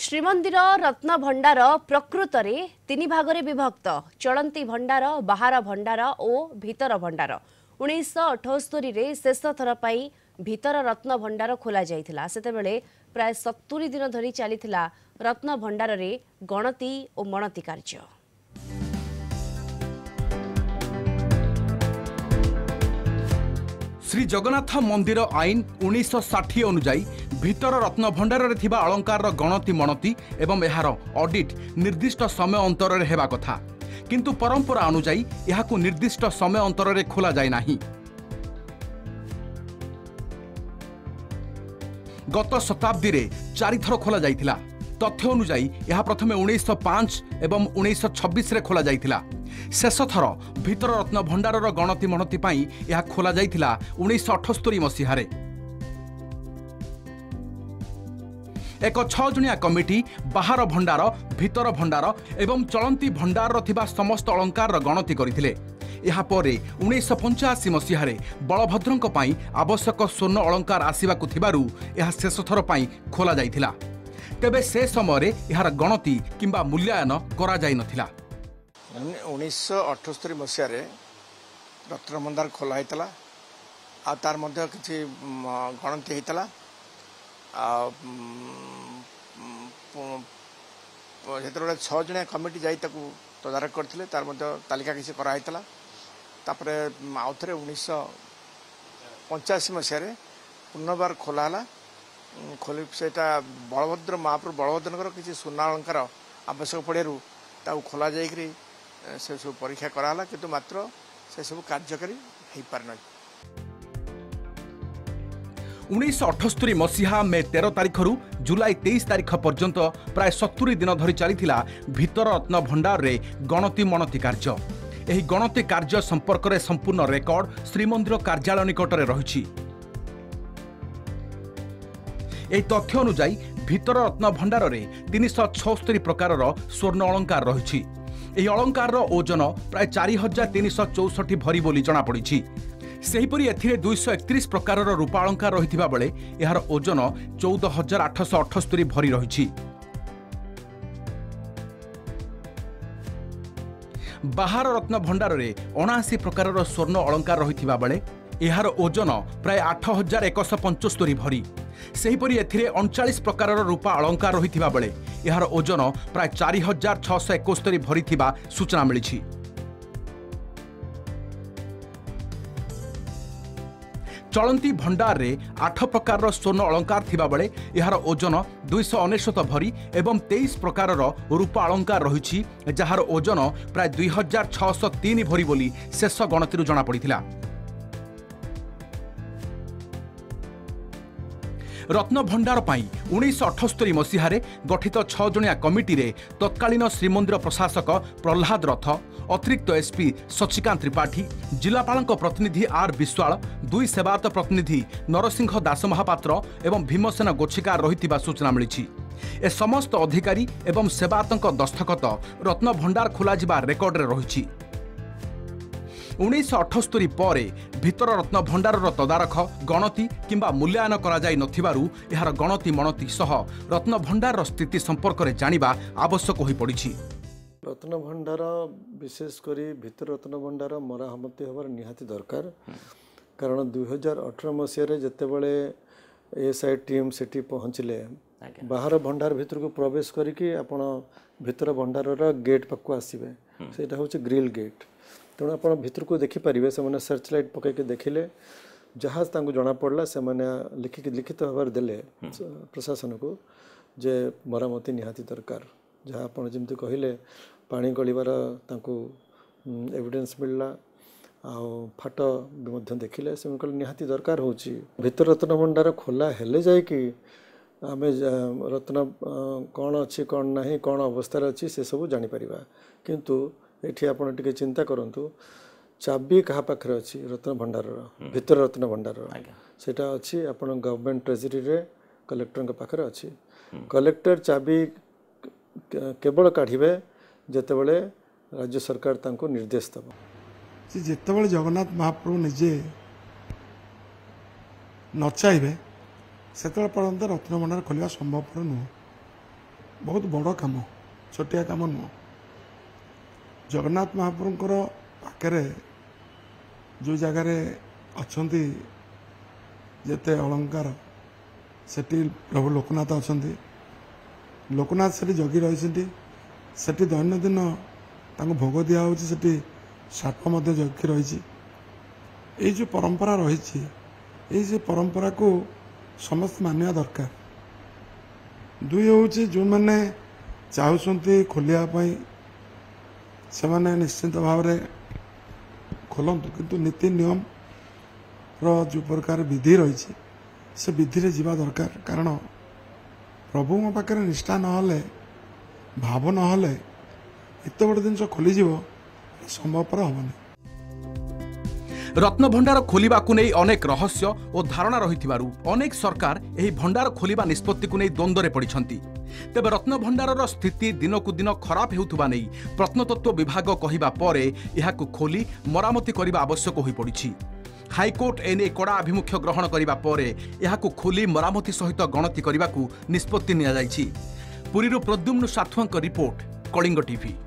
श्रीमंदिर रत्न भंडार प्रकृत में तीन भागरे विभक्त चलती भंडार बाहर भंडार और भीतर भंडार 1978 रे शेष थर पाई भीतर रत्न भंडार खोल जाइथिला सेतेबेले प्राय 70 दिन धरी चलीथिला रत्न भंडार रे गणति और मणति कार्य। श्री जगन्नाथ मंदिर आईन 1960 अनुजाई भीतर रत्न भंडार रे थिबा अलंकार गणति मणति एवं एहार ऑडिट निर्दिष्ट समय अंतर हेबा कथा किंतु परंपरा अनुजाई एहाकु निर्दिष्ट समय अंतर रे खोला जाय नाही। गत शताब्दी रे 4 थर खोला जाइथिला। तथ्य अनुजाई यह प्रथमे 1905 एवं 1926 रे खोला जाइथिला। शेष थर भीतर रत्न भंडार गणति मणति पाई यह खोला जाइथिला 1978 मसीह। एक 6 जणिया कमिटी बाहर भंडार भीतर भंडार एवं चलती भंडार थिबा समस्त अलंकार गणति करथिले। यहा परे 1985 मसीह बलभद्रंक पाई आवश्यक स्वर्ण अलंकार आसीबाकु थिबारु यह शेष थर पाई खोला जाइथिला। तेबे से समय यार गणति किंबा मूल्यांकन करा जाय नथिला। 1978 मसीह रत्न भंडार खोला होता आ तार मध्य किछि गणति होता जो 6 जणिया कमिटी जाई तदारख करथिले तार मध्य तालिका किछि करा होता तापरे आउ थे 1985 मसीह पुनर्बार खोला खोली से बलभद्र महाप्रभु बलभद्र किसी सुना अलंकार आवश्यक पड़ू खोला जाकरी से सब परीक्षा कराला किंतु मात्र से सब कार्यकारी हो पारना। 1978 मसीहा मे 13 तारिख रु जुलाई 23 तारिख पर्यंत प्राय 70 दिन धरी चलीथिला भीतर रत्न भंडार रे गणति मणति कार्य। एही गणति कार्य संपर्क रे संपूर्ण रेकर्ड श्रीमंदिर कार्यालय निकट रे रहिछि। एही तथ्य अनुजाई भीतर रत्न भंडार रे 376 प्रकार स्वर्ण अलंकार रहिछि। एही अलंकार ओजन प्राय 4364 भरी बोली जना पड़िछि। सेहीपरि एथिरे 231 प्रकार रूपा अलंकार रहिथिबा बेले एहार ओजन 14878 भरी रहिछि। बाहर रत्न भंडार रे 79 प्रकार स्वर्ण अलंकार रहिथिबा बेले एहार ओजन प्राय 8175 भरी। सेहीपरि एथिरे 39 प्रकार रूपा अलंकार रहिथिबा बेले एहार ओजन प्राय 4671 भरी थिबा सूचना मिलिछि। चलती भंडार रे 8 प्रकार स्वर्ण अलंकार थिबा बेले एहार ओजन 299 भरी एवं 23 प्रकार रूपा अलंकार रहिछि जहार ओजन प्राय 2603 भरी बोली शेष गणतिरु जना पड़िथिला। रत्न भंडार पाई 1978 मसीह गठित 6 जणिया कमिटी रे तत्कालीन श्रीमंदिर प्रशासक प्रहलाद रथ, अतिरिक्त एसपी शशिकांत त्रिपाठी, जिलापाल प्रतिनिधि आर विश्वाल, 2 सेवायत प्रतिनिधि नरसिंह दास महापात्र एवं भीमसेन गोछिकार रहितिबा सूचना मिलिछि। ए समस्त अधिकारी एवं सेवायतक दस्तखत रत्न भंडार खोला जिबा रेकर्ड रे रहिछि। 1978 पर भीतर रत्न भंडार तदारख गणति किंबा मूल्यांकन करा जाय नथिबारु एहार गणति मणति सह रत्न भंडार स्थिति संपर्क में जानिबा आवश्यक होई पड़िछि। रत्न भंडार विशेष करी भीतर रत्न भंडार मरामती होबार निहाती दरकार कारण 2018 मसीह जितेबाला एएसआई टीम सेठी पहुँचले बाहर भंडार भीतर को प्रवेश करिकी आपण भीतर भंडार गेट पाक आसबे सेटा होचे ग्रिल गेट तेणु आप भीतर को देखिपारे से सर्च लाइट पकईके देखिले जहाँ जना पड़ा से लिखित भाव देले प्रशासन को जे मरामती निहाती दरकार जहाँ आप जमी कहले पानी गलिबार एविडेंस मिलला फाट भी देखिले से निहाती दरकार हो भीतर रत्न भंडार खोला हेले जाइकी आम रत्न कौन अच्छी कौन ना कौन अवस्था अच्छी से सब जानीपर किंतु एठी आपण टिके चिंता करंतु चाबी कहा पाखरे अच्छी रत्न भंडार भीतर रत्न भंडार सेटा अच्छी आपण गवर्नमेंट ट्रेजरी रे कलेक्टर पाखरे अच्छी कलेक्टर चाबी केवल काढ़े जेतेबेले राज्य सरकार तांको निर्देश दब जेतेबेले जगन्नाथ महाप्रभु निजे न चाहे से पर्यंत रत्न भंडार खोलिया संभवपर नुह बहुत बड़ कम छोटिया कम नुह जगन्नाथ महाप्रभुंकर पाखे जो जगार अच्छा जिते अलंकार सेठी प्रभु लोकनाथ अच्छा लोकनाथ से जगी रही दैनंदिन भोग दिया से साप जगी रही ये जो परंपरा रही ये परंपरा को समस्त मानिया दरकार दुई हूँ जो मैंने चाहते खोलियापाई से मैंने निश्चित भाव में खोलतु किंतु नीति नियम जो प्रकार विधि रही से विधि रे जीवा दरकार कारण प्रभु पाखे निष्ठा नहले भाव नहले एत बड़ जिन खोलीज संभवपर हेनी रत्न भंडार खोलिबा को नहीं अनेक रहस्य और धारणा रही अनेक सरकार यही भंडार खोलिबा निष्पत्ति को नहीं द्वंद्व पड़िछंती तेबे रत्न भंडार स्थिति दिनकू दिन खराब हेउथुबा नहीं प्रत्नतत्व विभाग कहिबा परे एहाकु खोली मरामती करबा आवश्यक होई पड़िछि हाईकोर्ट एने कड़ा आभिमुख्य ग्रहण करिबा परे एहाकु खोली मरामती सहित गणति करबाकू निष्पत्ति निया जाइछि पुरीरु प्रद्युम्न साथुआंक रिपोर्ट कलिंग टीवी।